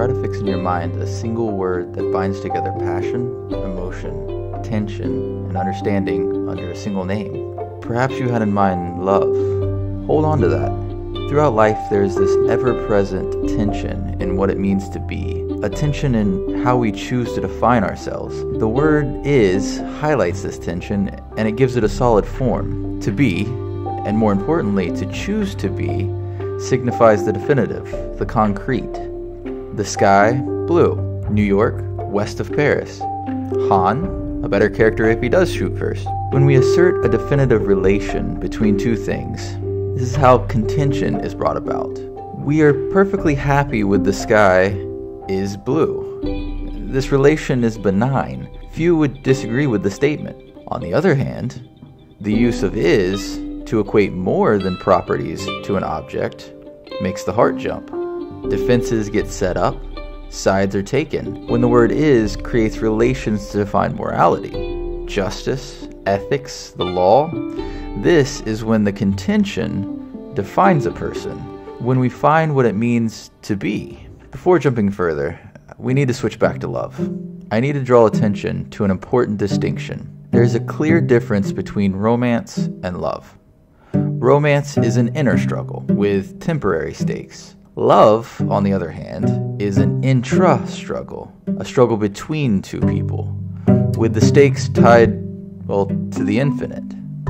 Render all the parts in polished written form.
try to fix in your mind a single word that binds together passion, emotion, tension, and understanding under a single name. Perhaps you had in mind love. Hold on to that. Throughout life, there's this ever-present tension in what it means to be, a tension in how we choose to define ourselves. The word is highlights this tension, and it gives it a solid form. To be, and more importantly, to choose to be, signifies the definitive, the concrete. The sky, blue. New York, west of Paris. Han, a better character if he does shoot first. When we assert a definitive relation between two things, this is how contention is brought about. We are perfectly happy with the sky is blue. This relation is benign. Few would disagree with the statement. On the other hand, the use of is to equate more than properties to an object makes the heart jump. Defenses get set up, sides are taken. When the word is creates relations to define morality, justice, ethics, the law, this is when the contention defines a person, when we find what it means to be. Before jumping further, we need to switch back to love. I need to draw attention to an important distinction. There's a clear difference between romance and love. Romance is an inner struggle with temporary stakes. Love, on the other hand, is an intra-struggle, a struggle between two people, with the stakes tied, well, to the infinite.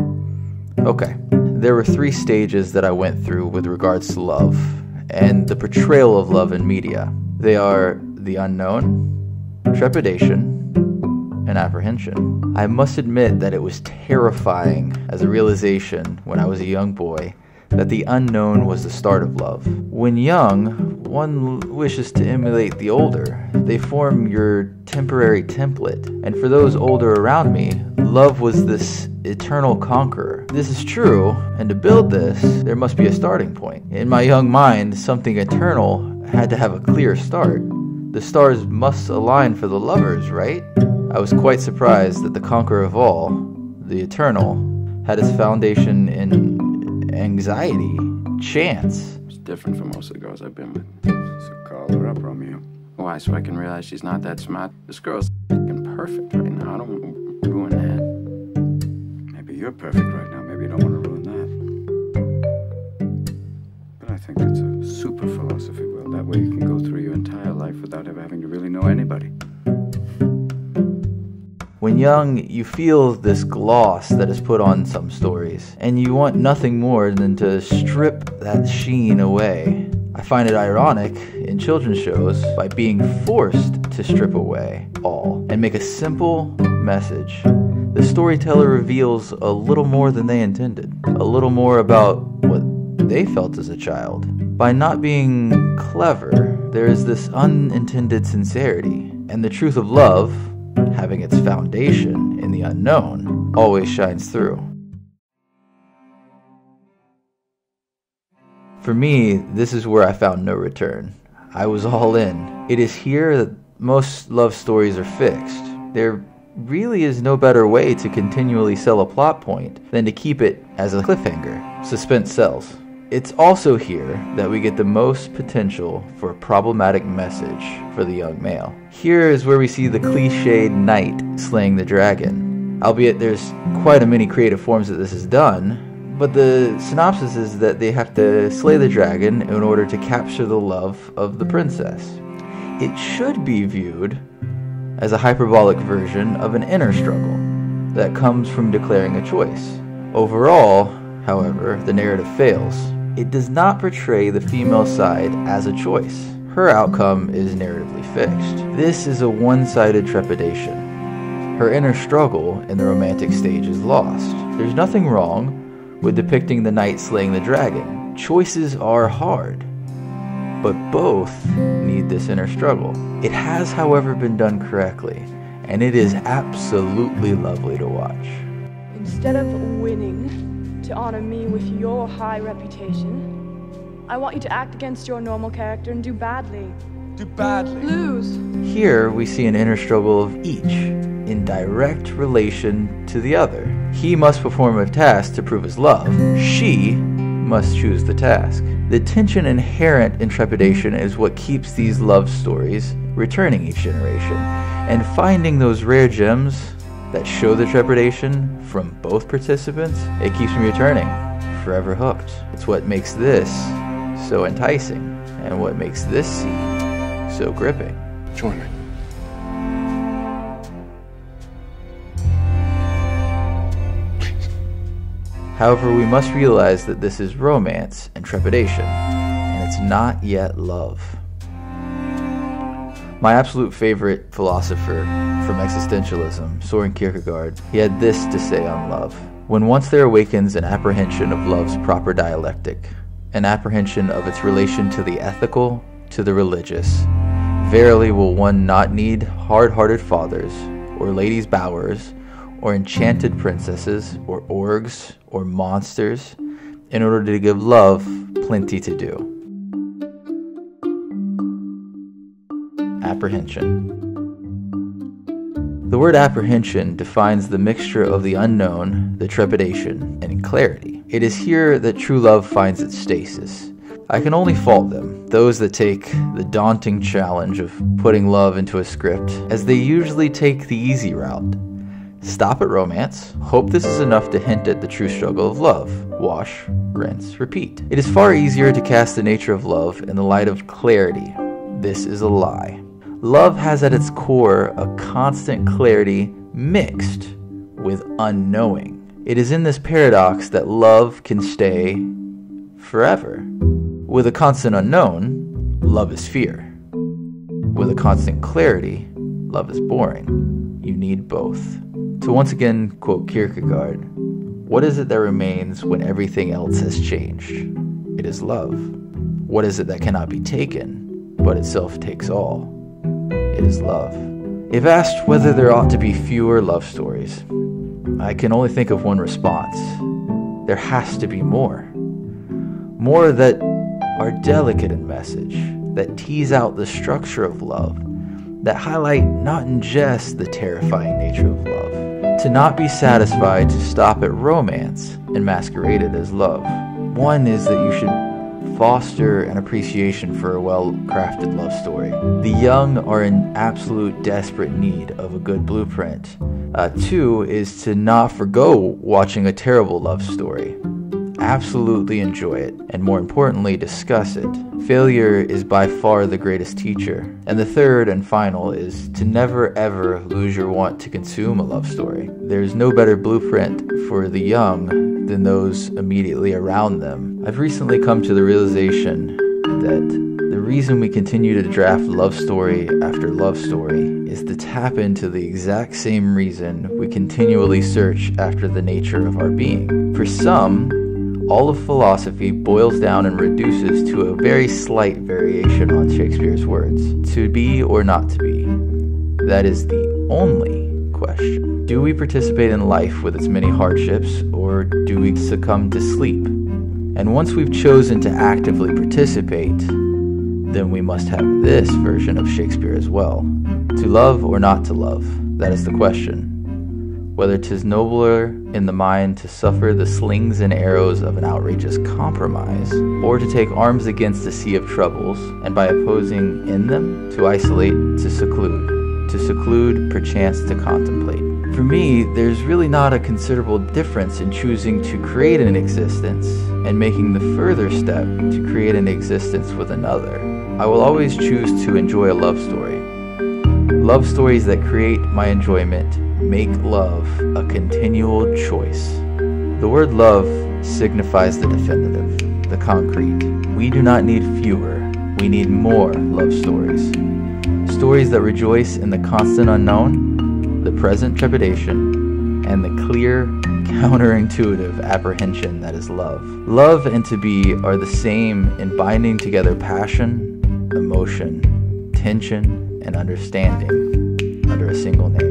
Okay, there were 3 stages that I went through with regards to love, and the portrayal of love in media. They are the unknown, trepidation, and apprehension. I must admit that it was terrifying as a realization when I was a young boy that the unknown was the start of love. When young, one wishes to emulate the older. They form your temporary template, and for those older around me, love was this eternal conqueror. This is true, and to build this, there must be a starting point. In my young mind, something eternal had to have a clear start. The stars must align for the lovers, right? I was quite surprised that the conqueror of all, the eternal, had its foundation in anxiety, chance. It's different from most of the girls I've been with. So call her up, Romeo. Why? So I can realize she's not that smart. This girl's f***ing perfect right now. I don't want to ruin that. Maybe you're perfect right now. Maybe you don't want to ruin that. But I think that's a super philosophy, Will. That way you can go through your entire life without ever having to really know anybody. When young, you feel this gloss that is put on some stories, and you want nothing more than to strip that sheen away. I find it ironic in children's shows by being forced to strip away all and make a simple message. The storyteller reveals a little more than they intended, a little more about what they felt as a child. By not being clever, there is this unintended sincerity, and the truth of love, having its foundation in the unknown, always shines through. For me, this is where I found no return. I was all in. It is here that most love stories are fixed. There really is no better way to continually sell a plot point than to keep it as a cliffhanger. Suspense sells. It's also here that we get the most potential for a problematic message for the young male. Here is where we see the cliched knight slaying the dragon. Albeit there's quite a many creative forms that this is done, but the synopsis is that they have to slay the dragon in order to capture the love of the princess. It should be viewed as a hyperbolic version of an inner struggle that comes from declaring a choice. Overall, however, the narrative fails. It does not portray the female side as a choice. Her outcome is narratively fixed. This is a one-sided trepidation. Her inner struggle in the romantic stage is lost. There's nothing wrong with depicting the knight slaying the dragon. Choices are hard, but both need this inner struggle. It has, however, been done correctly, and it is absolutely lovely to watch. Instead of winning to honor me with your high reputation, I want you to act against your normal character and do badly. Do badly? Lose. Here we see an inner struggle of each, in direct relation to the other. He must perform a task to prove his love. She must choose the task. The tension inherent in trepidation is what keeps these love stories returning each generation, and finding those rare gems that show the trepidation from both participants, it keeps me returning, forever hooked. It's what makes this so enticing, and what makes this scene so gripping. Join me. However, we must realize that this is romance and trepidation, and it's not yet love. My absolute favorite philosopher from existentialism, Soren Kierkegaard, he had this to say on love. When once there awakens an apprehension of love's proper dialectic, an apprehension of its relation to the ethical, to the religious, verily will one not need hard-hearted fathers, or ladies' bowers, or enchanted princesses, or orgs, or monsters, in order to give love plenty to do. Apprehension. The word apprehension defines the mixture of the unknown, the trepidation, and clarity. It is here that true love finds its stasis. I can only fault them, those that take the daunting challenge of putting love into a script, as they usually take the easy route. Stop at romance, hope this is enough to hint at the true struggle of love. Wash, rinse, repeat. It is far easier to cast the nature of love in the light of clarity. This is a lie. Love has at its core a constant clarity mixed with unknowing. It is in this paradox that love can stay forever. With a constant unknown, love is fear. With a constant clarity, love is boring. You need both. To once again quote Kierkegaard, what is it that remains when everything else has changed? It is love. What is it that cannot be taken, but itself takes all? It is love. If asked whether there ought to be fewer love stories, I can only think of one response. There has to be more. More that are delicate in message, that tease out the structure of love, that highlight not in just the terrifying nature of love. To not be satisfied to stop at romance and masquerade it as love. One is that you should foster an appreciation for a well-crafted love story. The young are in absolute desperate need of a good blueprint. Two is to not forgo watching a terrible love story. Absolutely enjoy it, and more importantly, discuss it. Failure is by far the greatest teacher. And the third and final is to never ever lose your want to consume a love story. There's no better blueprint for the young than those immediately around them. I've recently come to the realization that the reason we continue to draft love story after love story is to tap into the exact same reason we continually search after the nature of our being. For some, all of philosophy boils down and reduces to a very slight variation on Shakespeare's words. To be or not to be. That is the only question. Do we participate in life with its many hardships, or do we succumb to sleep? And once we've chosen to actively participate, then we must have this version of Shakespeare as well. To love or not to love, that is the question. Whether 'tis nobler in the mind to suffer the slings and arrows of an outrageous compromise, or to take arms against a sea of troubles, and by opposing in them, to isolate, to seclude, perchance to contemplate. For me, there's really not a considerable difference in choosing to create an existence and making the further step to create an existence with another. I will always choose to enjoy a love story. Love stories that create my enjoyment make love a continual choice. The word love signifies the definitive, the concrete. We do not need fewer, we need more love stories. Stories that rejoice in the constant unknown, the present trepidation, and the clear, counterintuitive apprehension that is love. Love and to be are the same in binding together passion, emotion, tension, and understanding under a single name.